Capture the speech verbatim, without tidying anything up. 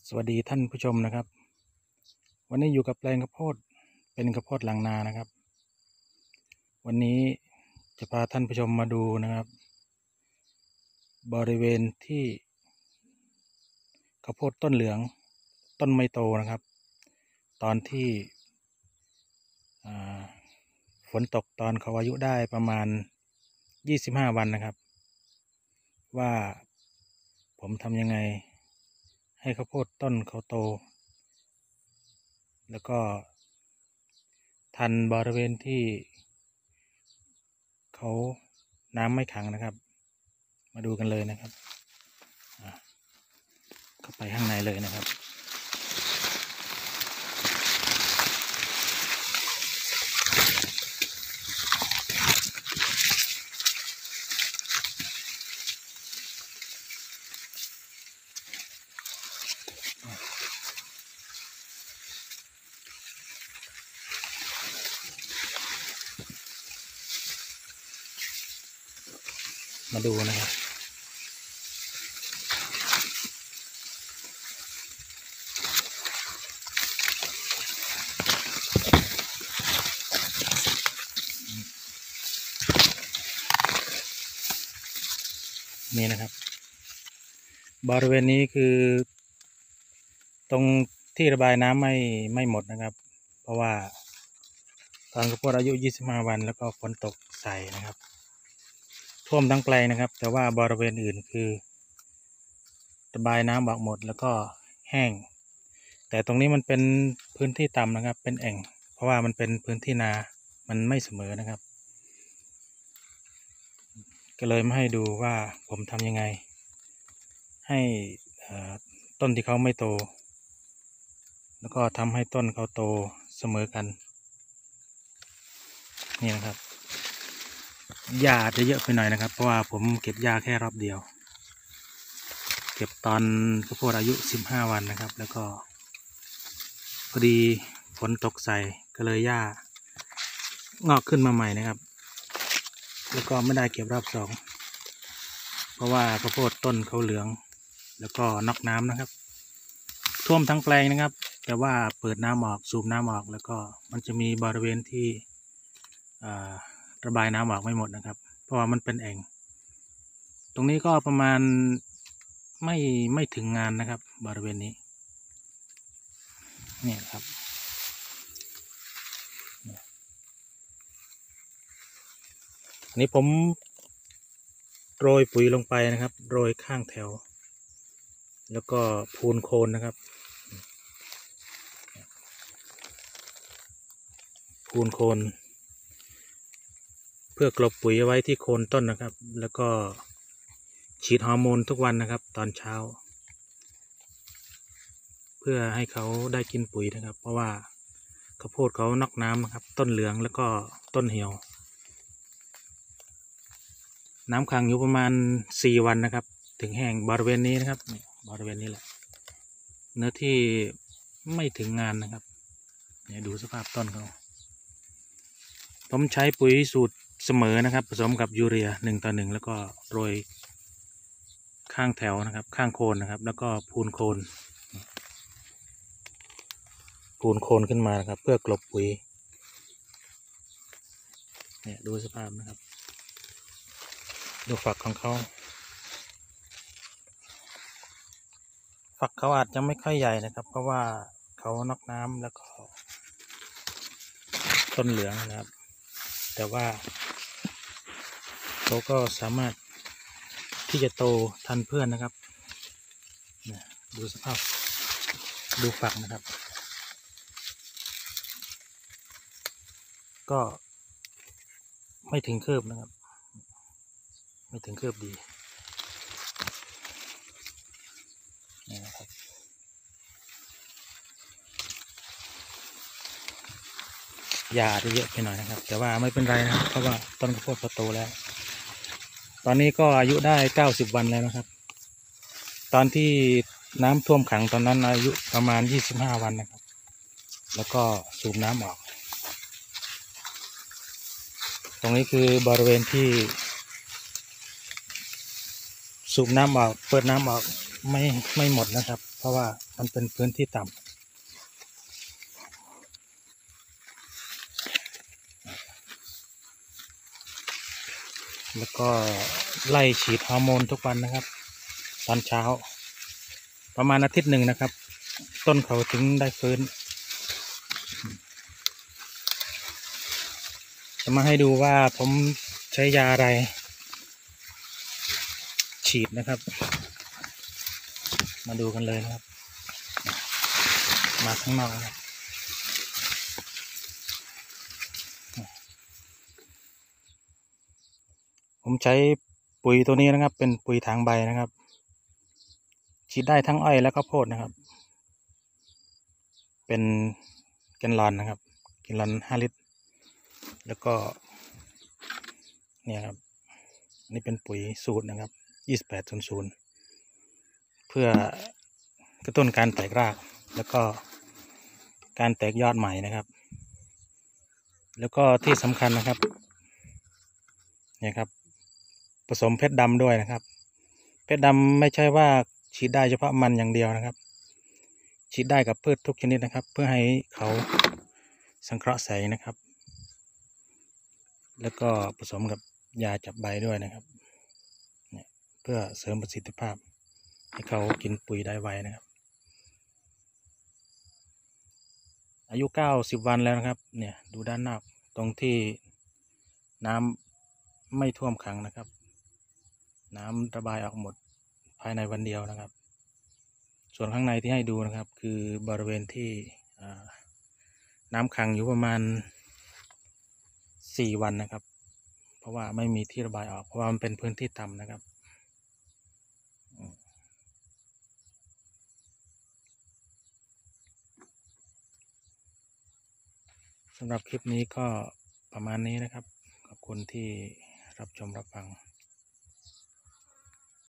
สวัสดีท่านผู้ชมนะครับวันนี้อยู่กับแปลงข้าวโพดเป็นข้าวโพดหลังนานะครับวันนี้จะพาท่านผู้ชมมาดูนะครับบริเวณที่ข้าวโพดต้นเหลืองต้นไม่โตนะครับตอนที่ฝนตกตอนเขาอายุได้ประมาณยี่สิบห้าวันนะครับว่าผมทำยังไงให้ข้าวโพดต้นเขาโตแล้วก็ทันบริเวณที่เขาน้ำไม่ขังนะครับมาดูกันเลยนะครับเข้าไปข้างในเลยนะครับมาดูนะครับนี่นะครับบริเวณนี้คือตรงที่ระบายน้ำไม่ไม่หมดนะครับเพราะว่าตอนข้าวโพดอายุยี่สิบห้าวันแล้วก็ฝนตกใส่นะครับท่วมทั้งแปลงนะครับแต่ว่าบริเวณอื่นคือระบายน้ำออกหมดแล้วก็แห้งแต่ตรงนี้มันเป็นพื้นที่ต่ำนะครับเป็นแอ่งเพราะว่ามันเป็นพื้นที่นามันไม่เสมอนะครับก็เลยมาให้ดูว่าผมทำยังไงให้ต้นที่เขาไม่โตแล้วก็ทำให้ต้นเขาโตเสมอกันนี่นะครับหญ้าจะเยอะไปหน่อยนะครับเพราะว่าผมเก็บหญ้าแค่รอบเดียวเก็บตอนข้าวโพดอายุสิบห้าวันนะครับแล้วก็พอดีฝนตกใส่ก็เลยหญ้างอกขึ้นมาใหม่นะครับแล้วก็ไม่ได้เก็บรอบสองเพราะว่าข้าวโพดต้นเขาเหลืองแล้วก็นอกน้ำนะครับท่วมทั้งแปลงนะครับแต่ว่าเปิดน้ำออกสูบน้ำออกแล้วก็มันจะมีบริเวณที่ระบายน้ำออกไม่หมดนะครับเพราะว่ามันเป็นแอ่งตรงนี้ก็ประมาณไม่ไม่ถึงงานนะครับบริเวณนี้เนี่ยครับอันนี้ผมโรยปุ๋ยลงไปนะครับโรยข้างแถวแล้วก็พูนโคนนะครับพูนโคนเพื่อกลบปุ๋ยเอาไว้ที่โคนต้นนะครับแล้วก็ฉีดฮอร์โมนทุกวันนะครับตอนเช้าเพื่อให้เขาได้กินปุ๋ยนะครับเพราะว่าข้าวโพดเขานอกน้ำนะครับต้นเหลืองแล้วก็ต้นเหี่ยวน้ำขังอยู่ประมาณสี่วันนะครับถึงแห้งบริเวณนี้นะครับบริเวณนี้แหละเนื้อที่ไม่ถึงงานนะครับเนี่ยดูสภาพต้นเขาผมใช้ปุ๋ยสูตรเสมอนะครับผสมกับยูเรียหนึ่งต่อหนึ่งแล้วก็โรยข้างแถวนะครับข้างโคนนะครับแล้วก็พูนโคนพูนโคนขึ้นมานะครับเพื่อกลบปุ๋ยเนี่ยดูสภาพนะครับดูฝักของเขาฝักเขาอาจจะไม่ค่อยใหญ่นะครับเพราะว่าเขานอกน้ำแล้วก็ต้นเหลืองนะครับแต่ว่าเขาก็สามารถที่จะโตทันเพื่อนนะครับดูสภาพดูฝักนะครับก็ไม่ถึงคืบนะครับไม่ถึงคืบดีนี่นะครับหญ้าจะเยอะไปหน่อยนะครับแต่ว่าไม่เป็นไรนะครับเพราะว่าต้นข้าวโพดเขาโตแล้วตอนนี้ก็อายุได้เก้าสิบวันแล้วนะครับตอนที่น้ำท่วมขังตอนนั้นอายุประมาณยี่สิบห้าวันนะครับแล้วก็สูบน้ำออกตรงนี้คือบริเวณที่สูบน้ำออกเปิดน้ำออกไม่ไม่หมดนะครับเพราะว่ามันเป็นพื้นที่ต่ำแล้วก็ไล่ฉีดฮอร์โมนทุกวันนะครับตอนเช้าประมาณอาทิตย์หนึ่งนะครับ ต้นเขาถึงได้ฟื้นจะมาให้ดูว่าผมใช้ยาอะไรฉีดนะครับมาดูกันเลยนะครับมาข้างนอกนะครับผมใช้ปุ๋ยตัวนี้นะครับเป็นปุ๋ยทางใบนะครับฉีดได้ทั้งอ้อยและข้าวโพดนะครับเป็นแกนลอนนะครับแกนลอนห้าลิตรแล้วก็เนี่ยครับนี่เป็นปุ๋ยสูตรนะครับยี่สิบแปดศูนย์ศูนย์เพื่อกระตุ้นการแตกรากแล้วก็การแตกยอดใหม่นะครับแล้วก็ที่สำคัญนะครับเนี่ยครับผสมเพชรดำด้วยนะครับเพชรดำไม่ใช่ว่าฉีดได้เฉพาะมันอย่างเดียวนะครับฉีดได้กับพืชทุกชนิดนะครับเพื่อให้เขาสังเคราะห์แสงนะครับแล้วก็ผสมกับยาจับใบด้วยนะครับเนี่ยเพื่อเสริมประสิทธิภาพให้เขากินปุ๋ยได้ไวนะครับอายุเก้าสิบวันแล้วนะครับเนี่ยดูด้านนอกตรงที่น้ำไม่ท่วมขังนะครับน้ำระบายออกหมดภายในวันเดียวนะครับส่วนข้างในที่ให้ดูนะครับคือบริเวณที่น้ำขังอยู่ประมาณสี่วันนะครับเพราะว่าไม่มีที่ระบายออกเพราะว่ามันเป็นพื้นที่ต่ำนะครับสำหรับคลิปนี้ก็ประมาณนี้นะครับขอบคุณที่รับชมรับฟัง